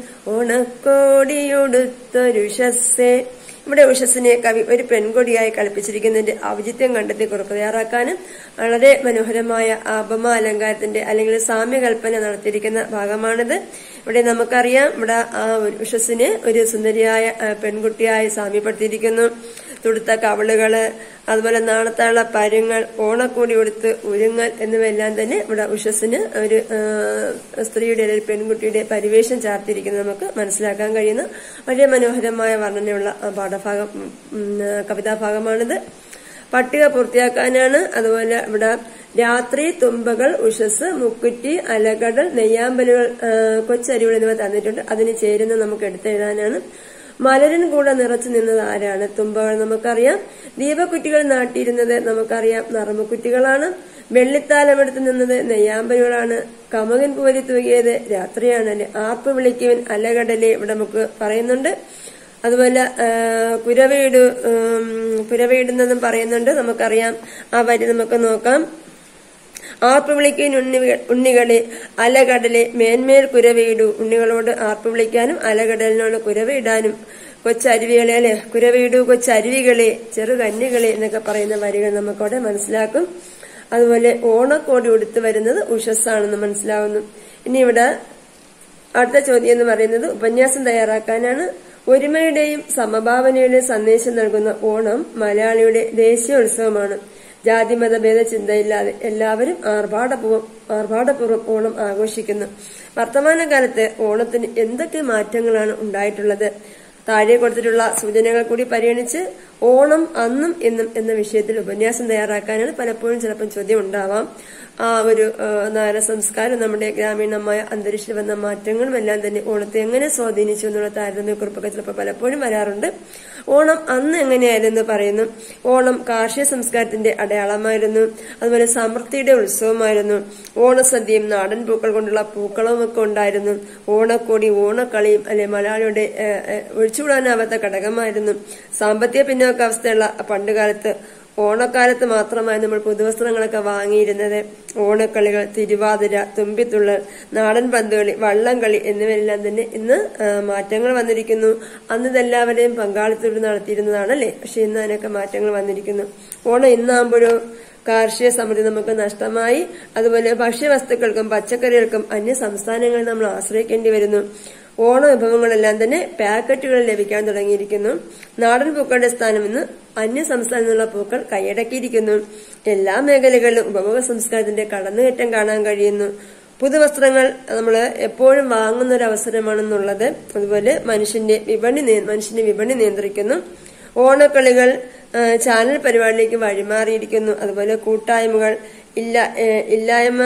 ഓണക്കോടിയൊടുത്തൊരു ഷസ്സേ. ഇവിടെ ഉഷസ്സിനെ കവി ഒരു പെൺകൊടിയായി കളിപ്പിച്ചിരിക്കുന്നതിന്റെ ഔചിത്യം കണ്ടെത്തി കുറിപ്പ് തയ്യാറാക്കാനും വളരെ മനോഹരമായ ഉപമ അലങ്കാരത്തിന്റെ അല്ലെങ്കിൽ സാമ്യകൽപ്പന നടത്തിയിരിക്കുന്ന ഭാഗമാണിത്. ഇവിടെ നമുക്കറിയാം, ഇവിടെ ആ ഉഷസ്സിനെ ഒരു സുന്ദരിയായ പെൺകുട്ടിയായി സാമ്യപ്പെടുത്തിയിരിക്കുന്നു. തുടുത്ത കവളുകള്, അതുപോലെ നാണത്താനുള്ള പരുങ്ങൾ, ഓണക്കൂടി കൊടുത്ത് ഉരുങ്ങൽ എന്നിവയെല്ലാം തന്നെ ഇവിടെ ഉഷസ്സിന് ഒരു സ്ത്രീയുടെ ഒരു പെൺകുട്ടിയുടെ പരിവേഷം ചാർത്തിയിരിക്കുന്നത് നമുക്ക് മനസ്സിലാക്കാൻ കഴിയുന്ന വളരെ മനോഹരമായ വർണ്ണനയുള്ള പാഠഭാഗം കവിതാഭാഗമാണിത്. പട്ടിക പൂർത്തിയാക്കാനാണ്. അതുപോലെ ഇവിടെ രാത്രി, തുമ്പകൾ, ഉഷസ്, മുക്കുറ്റി, അലകടൽ, നെയ്യാമ്പലുകൾ, കൊച്ചരിവുകൾ എന്നിവ തന്നിട്ടുണ്ട്. അതിന് ചേരുന്ന നമുക്ക് എടുത്തെഴുതാനാണ്. മലരൻ കൂടെ നിറച്ചു നിന്നത് ആരാണ്? തുമ്പകൾ നമുക്കറിയാം. ദീപക്കുറ്റികൾ നാട്ടിയിരുന്നത് നമുക്കറിയാം നറുമക്കുറ്റികളാണ്. വെള്ളിത്താലമെടുത്ത് നിന്നത് നെയ്യാമ്പലുകളാണ്. കമുകൻ പോരി തൂകിയത് രാത്രിയാണ്. അല്ലെ ആപ്പ് വിളിക്കുവൻ അലകടലെ ഇവിടെ നമുക്ക് പറയുന്നുണ്ട്. അതുപോലെ കുരവയിട് കുരവയിടുന്നതും പറയുന്നുണ്ട്. നമുക്കറിയാം ആ വരി നമുക്ക് നോക്കാം. ആർപ്പ് വിളിക്കാൻ ഉണ്ണി ഉണ്ണികളെ അലകടലെ മേന്മേൽ കുരവയിടൂ. ഉണ്ണികളോട് ആർപ്പ് വിളിക്കാനും അലകടലിനോട് കുരവയിടാനും കൊച്ചരുവികളെ അല്ലെ കുരവയിടൂ കൊച്ചരുവികളെ ചെറുകന്യകളെ എന്നൊക്കെ പറയുന്ന വരികൾ നമുക്കവിടെ മനസ്സിലാക്കും. അതുപോലെ ഓണക്കോടി ഉടുത്തു വരുന്നത് ഉഷസ്സാണെന്ന് മനസ്സിലാവുന്നു. ഇനി ഇവിടെ അടുത്ത ചോദ്യം എന്ന് പറയുന്നത് ഉപന്യാസം തയ്യാറാക്കാനാണ്. ഒരുമയുടെയും സമഭാവനയുടെയും സന്ദേശം നൽകുന്ന ഓണം മലയാളിയുടെ ദേശീയ ഉത്സവമാണ്. ജാതിമത ഭേദ ചിന്തയില്ലാതെ എല്ലാവരും ആർഭാടപൂർവ്വം ആർഭാടപൂർവ്വം ഓണം ആഘോഷിക്കുന്നു. വർത്തമാനകാലത്ത് ഓണത്തിന് എന്തൊക്കെ മാറ്റങ്ങളാണ് ഉണ്ടായിട്ടുള്ളത്? താഴെ കൊടുത്തിട്ടുള്ള സൂചനകൾ കൂടി പരിഗണിച്ച് ഓണം അന്നും എന്നും എന്ന വിഷയത്തിൽ ഉപന്യാസം തയ്യാറാക്കാനാണ്. പലപ്പോഴും ചിലപ്പോൾ ചോദ്യം ഉണ്ടാവാം. ആ ഒരു നായര സംസ്കാരം നമ്മുടെ ഗ്രാമീണമായ അന്തരീക്ഷത്തിൽ വന്ന മാറ്റങ്ങളും എല്ലാം തന്നെ ഓണത്തെ എങ്ങനെ സ്വാധീനിച്ചു എന്നുള്ള താരതമ്യക്കുറിപ്പൊക്കെ ചിലപ്പോൾ പലപ്പോഴും വരാറുണ്ട്. ഓണം അന്ന് എങ്ങനെയായിരുന്നു പറയുന്നു. ഓണം കാർഷിക സംസ്കാരത്തിന്റെ അടയാളമായിരുന്നു. അതുപോലെ സമൃദ്ധിയുടെ ഉത്സവമായിരുന്നു. ഓണസദ്യയും നാടൻ പൂക്കൾ കൊണ്ടുള്ള പൂക്കളവും ഒക്കെ ഉണ്ടായിരുന്നു. ഓണക്കോടി ഓണക്കളിയും അല്ലെ മലയാളിയുടെ ഒഴിച്ചുകൂടാനാവാത്ത ഘടകമായിരുന്നു. സാമ്പത്തിക പിന്നോക്കാവസ്ഥയുള്ള പണ്ടുകാലത്ത് ഓണക്കാലത്ത് മാത്രമായി നമ്മൾ പുതുവസ്ത്രങ്ങളൊക്കെ വാങ്ങിയിരുന്നത്. ഓണക്കളികൾ, തിരുവാതിര, തുമ്പിത്തുള്ളൽ, നാടൻ പന്തുകളി, വള്ളംകളി എന്നിവയെല്ലാം തന്നെ ഇന്ന് മാറ്റങ്ങൾ വന്നിരിക്കുന്നു. അന്ന് ഇതെല്ലാവരെയും പങ്കാളിത്തത്തോടെ നടത്തിയിരുന്നതാണല്ലേ. പക്ഷെ ഇന്ന് അതിനൊക്കെ മാറ്റങ്ങൾ വന്നിരിക്കുന്നു. ഓണം ഇന്നാകുമ്പോഴോ കാർഷിക സമൃദ്ധി നമുക്ക് നഷ്ടമായി. അതുപോലെ ഭക്ഷ്യവസ്തുക്കൾക്കും പച്ചക്കറികൾക്കും അന്യ സംസ്ഥാനങ്ങളിൽ നമ്മൾ ആശ്രയിക്കേണ്ടി വരുന്നു. ഓണ വിഭവങ്ങളെല്ലാം തന്നെ പാക്കറ്റുകളിൽ ലഭിക്കാൻ തുടങ്ങിയിരിക്കുന്നു. നാടൻ പൂക്കളുടെ സ്ഥാനം ഇന്ന് അന്യ സംസ്ഥാനങ്ങളിൽ നിന്നുള്ള പൂക്കൾ കൈയടക്കിയിരിക്കുന്നു. എല്ലാ മേഖലകളിലും ഉപഭോഗ സംസ്കാരത്തിന്റെ കടന്നുകയറ്റം കാണാൻ കഴിയുന്നു. പുതുവസ്ത്രങ്ങൾ നമ്മൾ എപ്പോഴും വാങ്ങുന്ന ഒരു അവസരമാണെന്നുള്ളത്. അതുപോലെ മനുഷ്യന്റെ വിപണി മനുഷ്യന്റെ വിപണി നിയന്ത്രിക്കുന്നു. ഓണക്കളികൾ ചാനൽ പരിപാടിയിലേക്ക് വഴിമാറിയിരിക്കുന്നു. അതുപോലെ കൂട്ടായ്മകൾ ഇല്ല ഇല്ലായ്മ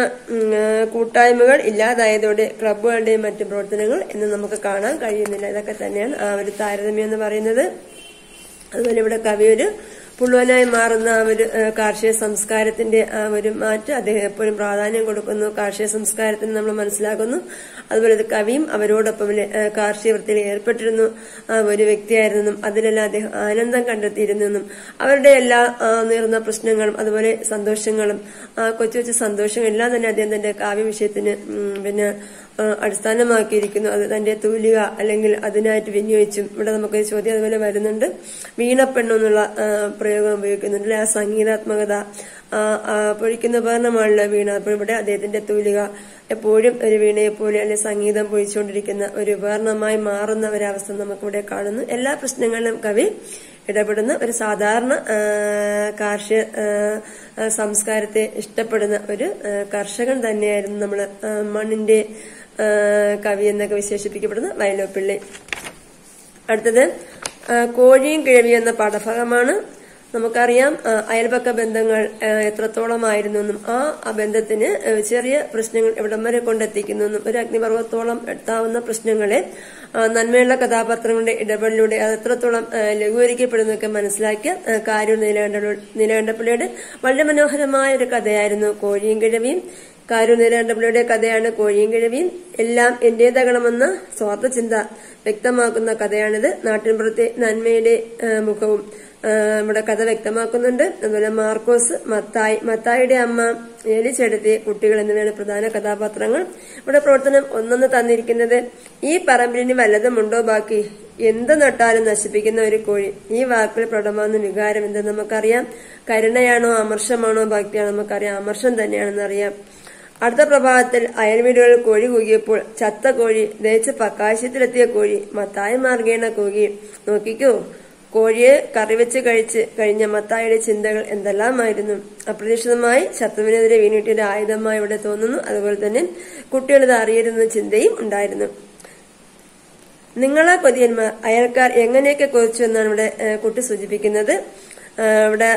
കൂട്ടായ്മകൾ ഇല്ലാതായതോടെ ക്ലബ്ബുകളുടെയും മറ്റു പ്രവർത്തനങ്ങൾ ഇന്ന് നമുക്ക് കാണാൻ കഴിയുന്നില്ല. ഇതൊക്കെ തന്നെയാണ് ആ ഒരു താരതമ്യം എന്ന് പറയുന്നത്. അതുപോലെ ഇവിടെ കവി ഒരു പുള്ളുവനായി മാറുന്ന ആ ഒരു കാർഷിക സംസ്കാരത്തിന്റെ ആ ഒരു മാറ്റം അദ്ദേഹം എപ്പോഴും പ്രാധാന്യം കൊടുക്കുന്നു. കാർഷിക സംസ്കാരത്തിന് നമ്മൾ മനസ്സിലാക്കുന്നു. അതുപോലെ കവിയും അവരോടൊപ്പം കാർഷിക വൃത്തിയിൽ ഏർപ്പെട്ടിരുന്നു ഒരു വ്യക്തിയായിരുന്നെന്നും അതിലെല്ലാം അദ്ദേഹം ആനന്ദം കണ്ടെത്തിയിരുന്നെന്നും അവരുടെ എല്ലാ നേർന്ന പ്രശ്നങ്ങളും അതുപോലെ സന്തോഷങ്ങളും കൊച്ചു കൊച്ചു സന്തോഷങ്ങളും എല്ലാം തന്നെ അദ്ദേഹം തന്റെ കാവ്യ വിഷയത്തിന് പിന്നെ അടിസ്ഥാനമാക്കിയിരിക്കുന്നു. അത് തന്റെ തൂലിക അല്ലെങ്കിൽ അതിനായിട്ട് വിനിയോഗിച്ചും ഇവിടെ നമുക്ക് ചോദ്യം അതുപോലെ വരുന്നുണ്ട്. വീണപ്പെണ്ണെന്നുള്ള പ്രയോഗം ഉപയോഗിക്കുന്നുണ്ട്. ആ സംഗീതാത്മകത പൊഴിക്കുന്ന ഉപകരണമാണല്ലോ വീണ. അപ്പോൾ ഇവിടെ അദ്ദേഹത്തിന്റെ തൂലിക എപ്പോഴും ഒരു വീണയെ പോലെ അല്ലെങ്കിൽ സംഗീതം പൊഴിച്ചുകൊണ്ടിരിക്കുന്ന ഒരു ഉപകരണമായി മാറുന്ന ഒരവസ്ഥ നമുക്കിവിടെ കാണുന്നു. എല്ലാ പ്രശ്നങ്ങളിലും കവി ഇടപെടുന്ന ഒരു സാധാരണ കാർഷിക സംസ്കാരത്തെ ഇഷ്ടപ്പെടുന്ന ഒരു കർഷകൻ തന്നെയായിരുന്നു നമ്മൾ മണ്ണിന്റെ കവി എന്നൊക്കെ വിശേഷിപ്പിക്കപ്പെടുന്ന വയലോപ്പിള്ളി. അടുത്തത് കോഴിയും കിഴവിയും എന്ന പാഠഭാഗമാണ്. നമുക്കറിയാം അയൽപക്ക ബന്ധങ്ങൾ എത്രത്തോളമായിരുന്നു എന്നും ആ ബന്ധത്തിന് ചെറിയ പ്രശ്നങ്ങൾ എവിടം വരെ കൊണ്ടെത്തിക്കുന്നു എന്നും ഒരു അഗ്നിപർവ്വതത്തോളം എത്താവുന്ന പ്രശ്നങ്ങളെ നന്മയുള്ള കഥാപാത്രങ്ങളുടെ ഇടപെടലിലൂടെ അത് എത്രത്തോളം ലഘൂകരിക്കപ്പെടുന്നതൊക്കെ മനസ്സിലാക്കിയ കാരൂർ നീലകണ്ഠപിള്ളയുടെ വളരെ മനോഹരമായ ഒരു കഥയായിരുന്നു കോഴിയും കിഴവിയും. കാരൂർ നീലകണ്ഠപിള്ളയുടെ കഥയാണ് കോഴിയും കിഴവിയും. എല്ലാം എന്റേതാകണമെന്ന സ്വാർത്ഥചിന്ത വ്യക്തമാക്കുന്ന കഥയാണിത്. നാട്ടിൻപുറത്തെ നന്മയുടെ മുഖവും നമ്മുടെ കഥ വ്യക്തമാക്കുന്നുണ്ട്. അതുപോലെ മാർക്കോസ്, മത്തായി, മത്തായിയുടെ അമ്മ, ഏലിച്ചേടത്തി, കുട്ടികൾ എന്നിവയാണ് പ്രധാന കഥാപാത്രങ്ങൾ. ഇവിടെ പ്രവർത്തനം ഒന്നൊന്ന് തന്നിരിക്കുന്നത് ഈ പറമ്പിലിന് വല്ലതുമുണ്ടോ ബാക്കി, എന്ത് നട്ടാലും നശിപ്പിക്കുന്ന ഒരു കോഴി. ഈ വാക്കിൽ പ്രകടമാകുന്ന വികാരം എന്തെന്ന് നമുക്കറിയാം. കരുണയാണോ അമർഷമാണോ ഭക്തിയാണോ നമുക്കറിയാം. അമർഷം തന്നെയാണെന്ന് അറിയാം. അടുത്ത പ്രഭാതത്തിൽ അയൽവീടുകളിൽ കോഴി കൂകിയപ്പോൾ ചത്ത കോഴി ദഹിച്ച് പക്കാശയത്തിലെത്തിയ കോഴി മത്തായി മാർഗേണ കൂകി. നോക്കിക്കോ, കോഴിയെ കറിവെച്ച് കഴിച്ച് കഴിഞ്ഞ മത്തായിയുടെ ചിന്തകൾ എന്തെല്ലാമായിരുന്നു. അപ്രതീക്ഷിതമായി ശത്രുവിനെതിരെ വീണിട്ടൊരു ആയുധമായി ഇവിടെ തോന്നുന്നു. അതുപോലെ തന്നെ കുട്ടികളിത് അറിയരുന്ന ചിന്തയും ഉണ്ടായിരുന്നു. നിങ്ങളെ കൊതിയന്മാർ അയൽക്കാർ എങ്ങനെയൊക്കെ കൊതിച്ചു എന്നാണ് ഇവിടെ കുട്ടി സൂചിപ്പിക്കുന്നത്. ഇവിടെ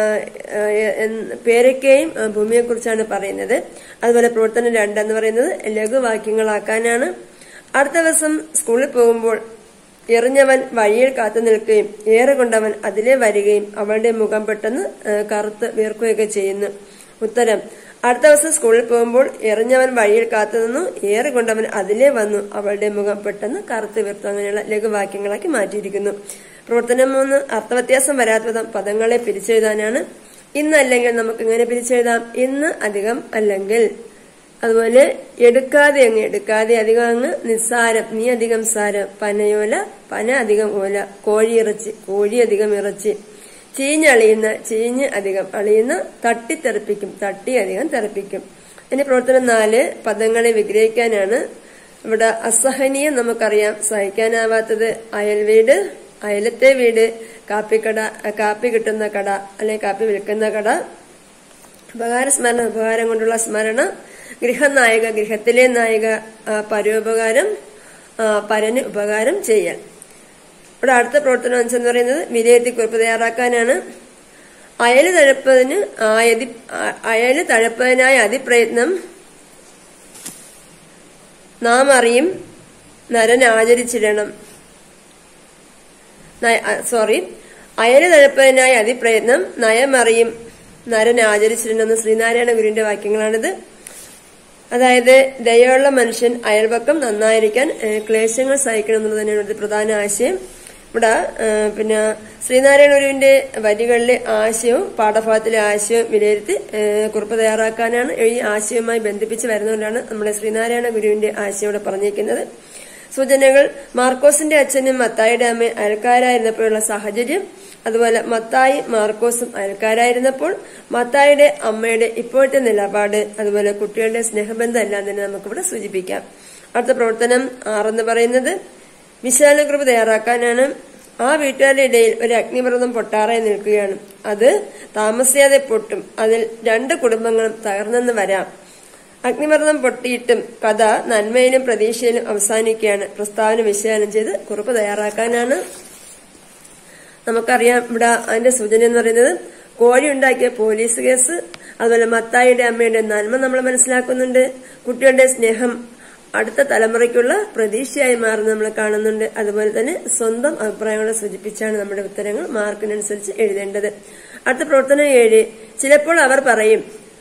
പേരയ്ക്കയും ഭൂമിയെ കുറിച്ചാണ് പറയുന്നത്. അതുപോലെ പ്രവർത്തനം രണ്ടെന്ന് പറയുന്നത് ലഘുവാക്യങ്ങളാക്കാനാണ്. അടുത്ത ദിവസം സ്കൂളിൽ പോകുമ്പോൾ എറിഞ്ഞവൻ വഴിയിൽ കാത്തു നിൽക്കുകയും ഏറെ കൊണ്ടവൻ അതിലെ വരികയും അവളുടെ മുഖം പെട്ടെന്ന് കറുത്ത് വീർക്കുകയൊക്കെ ചെയ്യുന്നു. ഉത്തരം: അടുത്ത ദിവസം സ്കൂളിൽ പോകുമ്പോൾ എറിഞ്ഞവൻ വഴിയിൽ കാത്തുനിന്നു, ഏറെ കൊണ്ടവൻ അതിലേ വന്നു, അവളുടെ മുഖം പെട്ടെന്ന് കറുത്ത് വീർത്തു. അങ്ങനെയുള്ള ലഘുവാക്യങ്ങളാക്കി മാറ്റിയിരിക്കുന്നു. പ്രവർത്തനം മൂന്ന്, അർത്ഥവ്യത്യാസം വരാത്ത വിധം പദങ്ങളെ പിരിച്ചെഴുതാനാണ്. ഇന്ന് അല്ലെങ്കിൽ നമുക്ക് ഇങ്ങനെ പിരിച്ചെഴുതാം: ഇന്ന് അധികം അല്ലെങ്കിൽ. അതുപോലെ എടുക്കാതെ അങ്ങ്, എടുക്കാതെ അധികം അങ്ങ്, നിസ്സാരം നീ അധികം സാരം, പനയോല പന അധികം ഓല, കോഴിയിറച്ചി കോഴി അധികം ഇറച്ചി, ചീഞ്ഞളിയുന്ന ചീഞ്ഞ് അധികം അളിയുന്ന, തട്ടിത്തെറിപ്പിക്കും തട്ടി അധികം തെറിപ്പിക്കും. ഇനി പ്രവർത്തനം നാല്, പദങ്ങളെ വിഗ്രഹിക്കാനാണ്. ഇവിടെ അസഹനീയം നമുക്കറിയാം, സഹിക്കാനാവാത്തത് അയൽവീട്, അയലത്തെ വീട്, കാപ്പിക്കട, കാപ്പി കിട്ടുന്ന കട അല്ലെങ്കിൽ കാപ്പി വിൽക്കുന്ന കട, ഉപകാര സ്മരണ, ഉപകാരം കൊണ്ടുള്ള സ്മരണ, ഗൃഹനായിക, ഗൃഹത്തിലെ നായിക, പരോപകാരം, പരന് ഉപകാരം ചെയ്യൽ. ഇവിടെ അടുത്ത പ്രവർത്തനം എന്ന് പറയുന്നത് വിലയിരുത്തി കുറിപ്പ് തയ്യാറാക്കാനാണ്. അയല് തഴപ്പതിന് ആയതി അയല് തഴപ്പതിനായ അതിപ്രയത്നം നാം അറിയും നരൻ ആചരിച്ചിടണം. സോറി അയല് തഴപ്പതിനായ അതിപ്രയത്നം നയമറിയും നരൻ ആചരിച്ചിടണമെന്ന് ശ്രീനാരായണ ഗുരുവിന്റെ വാക്യങ്ങളാണിത്. അതായത് ദയുള്ള മനുഷ്യൻ അയൽപക്കം നന്നായിരിക്കാൻ ക്ലേശങ്ങൾ സഹിക്കണം എന്നുള്ളത് തന്നെയാണ് പ്രധാന ആശയം. ഇവിടെ പിന്നെ ശ്രീനാരായണ ഗുരുവിന്റെ വരികളിലെ ആശയവും പാഠഭാഗത്തിലെ ആശയവും വിലയിരുത്തി കുറിപ്പ് തയ്യാറാക്കാനാണ്. ഈ ആശയവുമായി ബന്ധിപ്പിച്ച് വരുന്നതുകൊണ്ടാണ് നമ്മുടെ ശ്രീനാരായണ ഗുരുവിന്റെ ആശയം ഇവിടെ പറഞ്ഞിരിക്കുന്നത്. സൂചനകൾ: മാർക്കോസിന്റെ അച്ഛനും മത്തായിയുടെ അമ്മയും അയൽക്കാരായിരുന്നപ്പോഴുള്ള സാഹചര്യം, അതുപോലെ മത്തായി മാർക്കോസും അയൽക്കാരായിരുന്നപ്പോൾ മത്തായിയുടെ അമ്മയുടെ ഇപ്പോഴത്തെ നിലപാട്, അതുപോലെ കുട്ടികളുടെ സ്നേഹബന്ധം എല്ലാം തന്നെ നമുക്കിവിടെ സൂചിപ്പിക്കാം. അടുത്ത പ്രവർത്തനം ആറെന്ന് പറയുന്നത് വിശാലകുറിപ്പ് തയ്യാറാക്കാനാണ്. ആ വീട്ടുകാരുടെ ഇടയിൽ ഒരു അഗ്നിപർവ്വതം പൊട്ടാറായി നിൽക്കുകയാണ്. അത് താമസിയാതെ പൊട്ടും. അതിൽ രണ്ട് കുടുംബങ്ങളും തകർന്നെന്ന് വരാം. അഗ്നിപർവ്വതം പൊട്ടിയിട്ടും കഥ നന്മയിലും പ്രതീക്ഷയിലും അവസാനിക്കുകയാണ്. പ്രസ്താവന വിശകലനം ചെയ്ത് കുറിപ്പ് തയ്യാറാക്കാനാണ്. നമുക്കറിയാം ഇവിടെ അതിന്റെ സൂചന എന്ന് പറയുന്നത് കോഴി ഉണ്ടാക്കിയ പോലീസ് കേസ്, അതുപോലെ മത്തായിയുടെ അമ്മയുടെ നന്മ നമ്മൾ മനസ്സിലാക്കുന്നുണ്ട്. കുട്ടികളുടെ സ്നേഹം അടുത്ത തലമുറയ്ക്കുള്ള പ്രതീക്ഷയായി മാറുന്നത് നമ്മൾ കാണുന്നുണ്ട്. അതുപോലെ തന്നെ സ്വന്തം അഭിപ്രായങ്ങളെ സൂചിപ്പിച്ചാണ് നമ്മുടെ ഉത്തരങ്ങൾ മാർക്കിനനുസരിച്ച് എഴുതേണ്ടത്. അടുത്ത പ്രവർത്തനം ഏഴ്, ചിലപ്പോൾ അവർ പറയും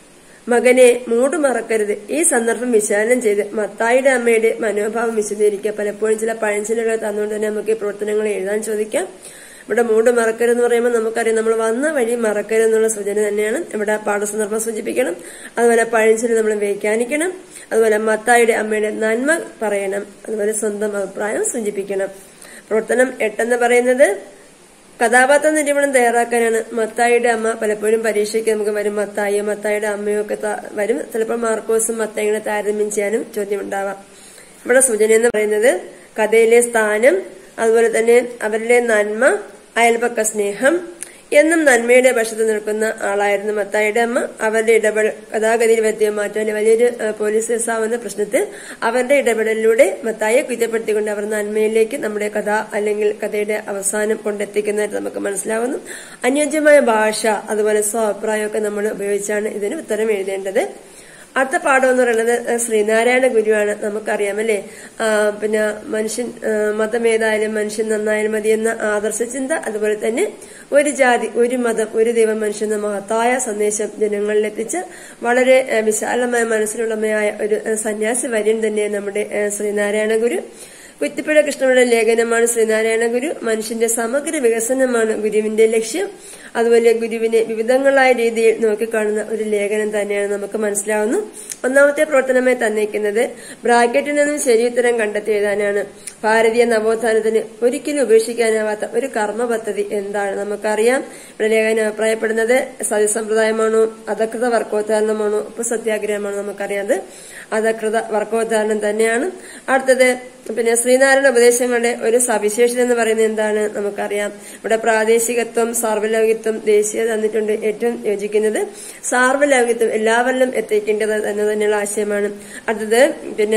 മകനെ മൂട് മറക്കരുത്. ഈ സന്ദർഭം വിശകലനം ചെയ്ത് മത്തായിയുടെ അമ്മയുടെ മനോഭാവം വിശദീകരിക്കുക. പലപ്പോഴും ചില പഴഞ്ചൊല്ലുകൾ തന്നുകൊണ്ട് തന്നെ നമുക്ക് ഈ പ്രവർത്തനങ്ങൾ എഴുതാൻ ചോദിക്കാം. ഇവിടെ മൂട് മറക്കരുതെന്ന് പറയുമ്പോൾ നമുക്കറിയാം നമ്മൾ വന്ന വഴി മറക്കരുതെന്നുള്ള സൂചന തന്നെയാണ്. ഇവിടെ പാഠസന്ദർഭം സൂചിപ്പിക്കണം. അതുപോലെ പഴഞ്ചൊല്ല് നമ്മൾ വ്യാഖ്യാനിക്കണം. അതുപോലെ മത്തായിയുടെ അമ്മയുടെ നന്മ പറയണം. അതുപോലെ സ്വന്തം അഭിപ്രായം സൂചിപ്പിക്കണം. പ്രവർത്തനം എട്ടെന്ന് പറയുന്നത് കഥാപാത്ര നിരൂപണം തയ്യാറാക്കാനാണ്. മത്തായിയുടെ അമ്മ പലപ്പോഴും പരീക്ഷയ്ക്ക് നമുക്ക് വരും. മത്തായിയോ മത്തായിയുടെ അമ്മയോ ഒക്കെ വരും. ചിലപ്പോൾ മാർക്കോസും മത്തായികളെ താരതമ്യം ചെയ്യാനും ചോദ്യം ഉണ്ടാവാം. ഇവിടെ സൂചന എന്ന് പറയുന്നത് കഥയിലെ സ്ഥാനം, അതുപോലെ തന്നെ അവരുടെ നന്മ, അയൽപക്ക സ്നേഹം, എന്നും നന്മയുടെ പക്ഷത്ത് നിൽക്കുന്ന ആളായിരുന്നു മത്തായിയുടെ അമ്മ. അവരുടെ ഇടപെടൽ ഗതാഗതിയിൽ വ്യത്യം മാറ്റാൻ വലിയൊരു പോലീസ് കേസാവുന്ന പ്രശ്നത്തിൽ അവരുടെ ഇടപെടലിലൂടെ മത്തായിയെ കുറ്റപ്പെടുത്തിക്കൊണ്ട് അവർ നന്മയിലേക്ക് നമ്മുടെ കഥ അല്ലെങ്കിൽ കഥയുടെ അവസാനം കൊണ്ടെത്തിക്കുന്നതായിട്ട് നമുക്ക് മനസ്സിലാവുന്നു. അനുയോജ്യമായ ഭാഷ, അതുപോലെ സ്വാഭിപ്രായമൊക്കെ നമ്മൾ ഉപയോഗിച്ചാണ് ഇതിന് ഉത്തരം എഴുതേണ്ടത്. അടുത്ത പാഠം എന്ന് പറയുന്നത് ശ്രീനാരായണ ഗുരുവാണ്. നമുക്കറിയാമല്ലേ, പിന്നെ മനുഷ്യൻ മതമേതായാലും മനുഷ്യൻ നന്നായാലും മതി എന്ന ആദർശ ചിന്ത, അതുപോലെ തന്നെ ഒരു ജാതി ഒരു മതം ഒരു ദൈവം മനുഷ്യൻ എന്ന മഹത്തായ സന്ദേശം ജനങ്ങളിലെത്തിച്ച് വളരെ വിശാലമായ മനസ്സിലുള്ളമയായ ഒരു സന്യാസി വര്യൻ തന്നെ നമ്മുടെ ശ്രീനാരായണ ഗുരു. കുറ്റിപ്പുഴ കൃഷ്ണപിള്ള ലേഖനമാണ് ശ്രീനാരായണ ഗുരു. മനുഷ്യന്റെ സമഗ്ര വികസനമാണ് ഗുരുവിന്റെ ലക്ഷ്യം. അതുപോലെ ഗുരുവിനെ വിവിധങ്ങളായ രീതിയിൽ നോക്കിക്കാണുന്ന ഒരു ലേഖനം തന്നെയാണ് നമുക്ക് മനസ്സിലാവുന്നു. ഒന്നാമത്തെ പ്രവർത്തനമായി തന്നിരിക്കുന്നത് ബ്രാക്കറ്റിൽ നിന്നും ശരിയുത്തരം കണ്ടെത്തി എഴുതാനാണ്. ഭാരതീയ നവോത്ഥാനത്തിന് ഒരിക്കലും ഉപേക്ഷിക്കാനാവാത്ത ഒരു കർമ്മ പദ്ധതി എന്താണ്? നമുക്കറിയാം ഇവിടെ ലേഖനം അഭിപ്രായപ്പെടുന്നത് സത്യസമ്പ്രദായമാണോ, അധകൃത വർക്കോദ്ധാരണമാണോ, ഉപസത്യാഗ്രഹമാണോ? നമുക്കറിയാം അധകൃത വർക്കോദ്ധാരണം തന്നെയാണ്. അടുത്തത് പിന്നെ ശ്രീനാരായണ ഉപദേശങ്ങളുടെ ഒരു സവിശേഷത എന്ന് പറയുന്നത് എന്താണ്? നമുക്കറിയാം ഇവിടെ പ്രാദേശികത്വം, സാർവലൗകിത്വം, ദേശീയത തന്നിട്ടുണ്ട്. ഏറ്റവും യോജിക്കുന്നത് സാർവലൗകിത്വം, എല്ലാവരിലും എത്തിക്കേണ്ടത് എന്ന് തന്നെയുള്ള ആശയമാണ്. അടുത്തത് പിന്നെ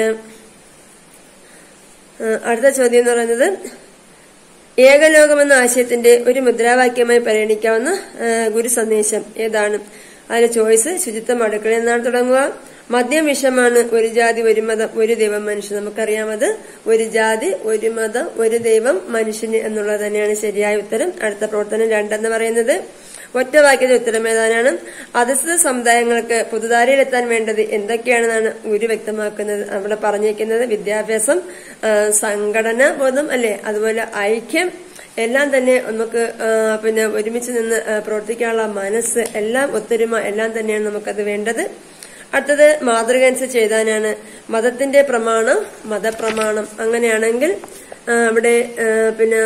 അടുത്ത ചോദ്യം എന്ന് പറയുന്നത് ഏകലോകം എന്ന ആശയത്തിന്റെ ഒരു മുദ്രാവാക്യമായി പരിഗണിക്കാവുന്ന ഗുരു സന്ദേശം ഏതാണ്? അതിന്റെ ചോയ്സ് ശുചിത്വം അടുക്കളയിൽ നിന്നാണ് തുടങ്ങുക. മദ്യം വിഷമാണ്, ഒരു ജാതി ഒരു മതം ഒരു ദൈവം മനുഷ്യൻ. നമുക്കറിയാമത് ഒരു ജാതി ഒരു മതം ഒരു ദൈവം മനുഷ്യന് എന്നുള്ളത് തന്നെയാണ് ശരിയായ ഉത്തരം. അടുത്ത പ്രവർത്തനം രണ്ടെന്ന് പറയുന്നത് ഒറ്റ വാക്യത്തിന്റെ ഉത്തരം ഏതാനാണ്? അധസ്ഥിത സമുദായങ്ങൾക്ക് പൊതുധാരയിലെത്താൻ വേണ്ടത് എന്തൊക്കെയാണെന്നാണ് ഗുരു വ്യക്തമാക്കുന്നത്. അവിടെ പറഞ്ഞിരിക്കുന്നത് വിദ്യാഭ്യാസം, സംഘടനാ ബോധം അല്ലെ, അതുപോലെ ഐക്യം, എല്ലാം തന്നെ നമുക്ക് പിന്നെ ഒരുമിച്ച് നിന്ന് പ്രവർത്തിക്കാനുള്ള മനസ്സ്, എല്ലാം ഒത്തൊരുമ, എല്ലാം തന്നെയാണ് നമുക്കത് വേണ്ടത്. അടുത്തത് മാതൃക അനുസരിച്ച് എഴുതാനാണ്. മതത്തിന്റെ പ്രമാണം മതപ്രമാണം. അങ്ങനെയാണെങ്കിൽ അവിടെ പിന്നെ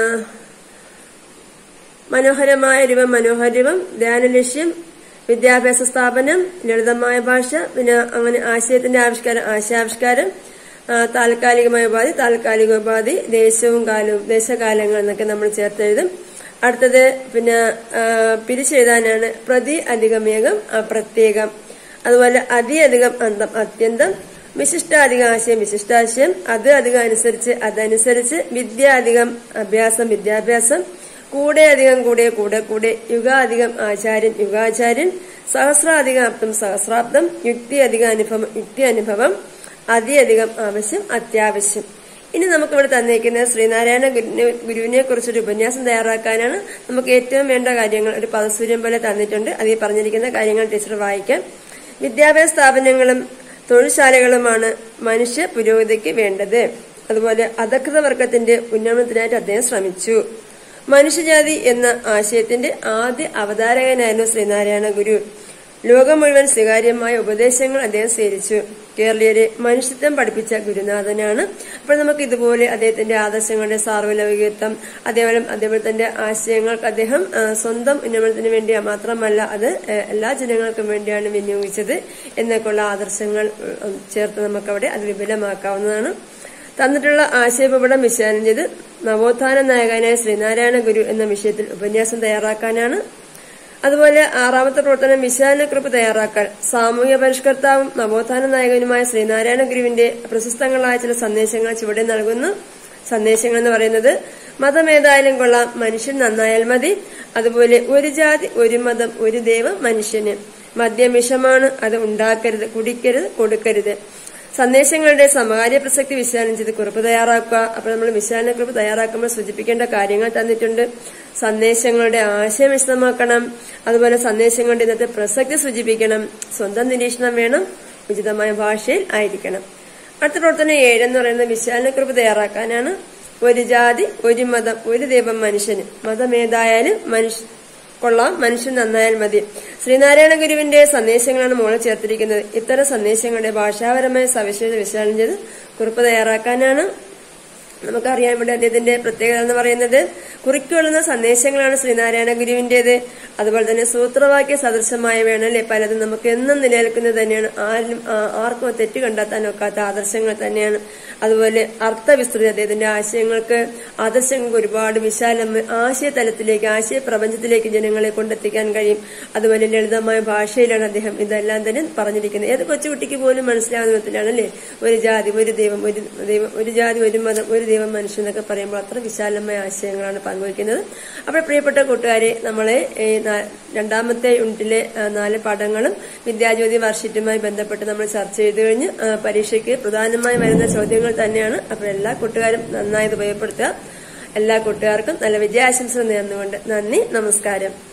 മനോഹരമായ രൂപം മനോഹരൂപം, ധ്യാനലക്ഷ്യം, വിദ്യാഭ്യാസ സ്ഥാപനം, ലളിതമായ ഭാഷ, പിന്നെ അങ്ങനെ ആശയത്തിന്റെ ആവിഷ്കാരം ആശയാവിഷ്കാരം, താൽക്കാലികമായ ഉപാധി താൽക്കാലിക ഉപാധി, ദേശവും കാലവും ദേശകാലങ്ങൾ എന്നൊക്കെ നമ്മൾ ചേർത്തെഴുതും. അടുത്തത് പിന്നെ പിരിച്ചെഴുതാനാണ്. പ്രതി അധികമേകം പ്രത്യേകം, അതുപോലെ അതി അധികം അന്തം അത്യന്തം, വിശിഷ്ടാധികം ആശയം വിശിഷ്ടാശയം, അത് അധികം അനുസരിച്ച് അതനുസരിച്ച്, വിദ്യ അധികം അഭ്യാസം വിദ്യാഭ്യാസം, കൂടെ അധികം കൂടെ കൂടെ കൂടെ, യുഗാധികം ആചാര്യൻ യുഗാചാര്യൻ, സഹസ്രാധികം അർത്ഥം സഹസ്രാബ്ദം, യുക്തി അധികം അനുഭവം യുക്തി അനുഭവം, അതിയധികം ആവശ്യം അത്യാവശ്യം. ഇനി നമുക്കിവിടെ തന്നിരിക്കുന്നത് ശ്രീനാരായണ ഗുരുവിനെ കുറിച്ചൊരു ഉപന്യാസം തയ്യാറാക്കാനാണ്. നമുക്ക് ഏറ്റവും വേണ്ട കാര്യങ്ങൾ ഒരു പദസൂര്യം പോലെ തന്നിട്ടുണ്ട്. അതിൽ പറഞ്ഞിരിക്കുന്ന കാര്യങ്ങൾ ടീച്ചർ വായിക്കാം. വിദ്യാഭ്യാസ സ്ഥാപനങ്ങളും തൊഴിൽശാലകളുമാണ് മനുഷ്യ പുരോഗതിക്ക് വേണ്ടത്. അതുപോലെ അധകൃത വർഗത്തിന്റെ ഉന്നമനത്തിനായിട്ട് അദ്ദേഹം ശ്രമിച്ചു. മനുഷ്യജാതി എന്ന ആശയത്തിന്റെ ആദ്യ അവതാരകനായിരുന്നു ശ്രീനാരായണ ഗുരു. ലോകം മുഴുവൻ സ്വീകാര്യമായ ഉപദേശങ്ങൾ അദ്ദേഹം സ്വീകരിച്ചു. കേരളീയരെ മനുഷ്യത്വം പഠിപ്പിച്ച ഗുരുനാഥനാണ്. അപ്പോൾ നമുക്ക് ഇതുപോലെ അദ്ദേഹത്തിന്റെ ആദർശങ്ങളുടെ സാർവലൗകികത്വം, അതേപോലെ അതേപോലെ തന്നെ ആശയങ്ങൾക്ക് അദ്ദേഹം സ്വന്തം ഉന്നമനത്തിന് വേണ്ടി മാത്രമല്ല അത് എല്ലാ ജനങ്ങൾക്കും വേണ്ടിയാണ് വിനിയോഗിച്ചത് എന്നൊക്കെയുള്ള ആദർശങ്ങൾ ചേർത്ത് നമുക്കവിടെ അത് വിപുലമാക്കാവുന്നതാണ്. തന്നിട്ടുള്ള ആശയപടം വിശകലനം ചെയ്ത് നവോത്ഥാന നായകനായ ശ്രീനാരായണ ഗുരു എന്ന വിഷയത്തിൽ ഉപന്യാസം തയ്യാറാക്കാനാണ്. അതുപോലെ ആറാമത്തെ പ്രവർത്തനം വിശകലനക്കുറിപ്പ് തയ്യാറാക്കൽ. സാമൂഹ്യ പരിഷ്കർത്താവും നവോത്ഥാന നായകനുമായ ശ്രീനാരായണ ഗുരുവിന്റെ പ്രശസ്തങ്ങളായ ചില സന്ദേശങ്ങൾ ചുവടെ നൽകുന്നു. സന്ദേശങ്ങൾ എന്ന് പറയുന്നത് മതമേതായാലും കൊള്ളാം, മനുഷ്യൻ നന്നായാൽ മതി. അതുപോലെ ഒരു ജാതി ഒരു മതം ഒരു ദൈവം മനുഷ്യന്. മദ്യം വിഷമാണ്, അത് ഉണ്ടാക്കരുത്, കുടിക്കരുത്, കൊടുക്കരുത്. സന്ദേശങ്ങളുടെ സമകാര്യ പ്രസക്തി വിശകലനം ചെയ്ത് കുറിപ്പ് തയ്യാറാക്കുക. അപ്പോൾ നമ്മൾ വിശകലന കുറിപ്പ് തയ്യാറാക്കുമ്പോൾ സൂചിപ്പിക്കേണ്ട കാര്യങ്ങൾ തന്നിട്ടുണ്ട്. സന്ദേശങ്ങളുടെ ആശയം വിശദമാക്കണം. അതുപോലെ സന്ദേശങ്ങളുടെ ഇന്നത്തെ പ്രസക്തി സൂചിപ്പിക്കണം. സ്വന്തം നിരീക്ഷണം വേണം, ഉചിതമായ ഭാഷയിൽ ആയിരിക്കണം. അടുത്ത പ്രവർത്തനം ഏഴെന്ന് പറയുന്നത് വിശകലന കുറിപ്പ് തയ്യാറാക്കാനാണ്. ഒരു ജാതി ഒരു മതം ഒരു ദൈവം മനുഷ്യന്. മതമേതായാലും മനുഷ്യ കൊള്ളാം, മനുഷ്യൻ നന്നായാൽ മതി. ശ്രീനാരായണ ഗുരുവിന്റെ സന്ദേശങ്ങളാണ് മുകളിൽ ചേർത്തിരിക്കുന്നത്. ഇത്തരം സന്ദേശങ്ങളുടെ ഭാഷാപരമായ സവിശേഷത വിശകലനം ചെയ്ത് കുറിപ്പ് തയ്യാറാക്കാനാണ്. നമുക്കറിയാം ഇവിടെ അദ്ദേഹത്തിന്റെ പ്രത്യേകത എന്ന് പറയുന്നത് കുറിക്കൊള്ളുന്ന സന്ദേശങ്ങളാണ് ശ്രീനാരായണ ഗുരുവിന്റേത്. അതുപോലെ തന്നെ സൂത്രവാക്യ സദൃശമായ വേണമല്ലേ പലതും നമുക്ക് എന്നും നിലനിൽക്കുന്നത് തന്നെയാണ്. ആരും ആർക്കും തെറ്റ് കണ്ടെത്താൻ ഒക്കാത്ത ആദർശങ്ങൾ തന്നെയാണ്. അതുപോലെ അർത്ഥവിസ്തൃതി, അദ്ദേഹത്തിന്റെ ആശയങ്ങൾക്ക് ആദർശങ്ങൾക്ക് ഒരുപാട് വിശാലം ആശയതലത്തിലേക്ക് ആശയ പ്രപഞ്ചത്തിലേക്ക് ജനങ്ങളെ കൊണ്ടെത്തിക്കാൻ കഴിയും. അതുപോലെ ലളിതമായ ഭാഷയിലാണ് അദ്ദേഹം ഇതെല്ലാം തന്നെ പറഞ്ഞിരിക്കുന്നത്. ഏത് കൊച്ചുകുട്ടിക്ക് പോലും മനസ്സിലാവുന്ന വിധത്തിലാണ് അല്ലേ ഒരു ജാതി ഒരു ദൈവം ഒരു ദൈവം ഒരു ജാതി ഒരു മതം ഒരു ദൈവം മനുഷ്യൻ എന്നൊക്കെ പറയുമ്പോൾ അത്ര വിശാലമായ ആശയങ്ങളാണ് പങ്കുവയ്ക്കുന്നത്. അപ്പോൾ പ്രിയപ്പെട്ട കൂട്ടുകാരെ, നമ്മളെ രണ്ടാമത്തെ യൂണിറ്റിലെ നാല് പാഠങ്ങളും വിദ്യാജ്യോതി വർക്ക്ഷീറ്റുമായി ബന്ധപ്പെട്ട് നമ്മൾ ചർച്ച ചെയ്തു കഴിഞ്ഞ് പരീക്ഷയ്ക്ക് പ്രധാനമായി വരുന്ന ചോദ്യങ്ങൾ തന്നെയാണ്. അപ്പോൾ എല്ലാ കൂട്ടുകാരും നന്നായി ഉപയോഗപ്പെടുത്തുക. എല്ലാ കൂട്ടുകാർക്കും നല്ല വിജയാശംസകൾ നേർന്നുകൊണ്ട് നന്ദി, നമസ്കാരം.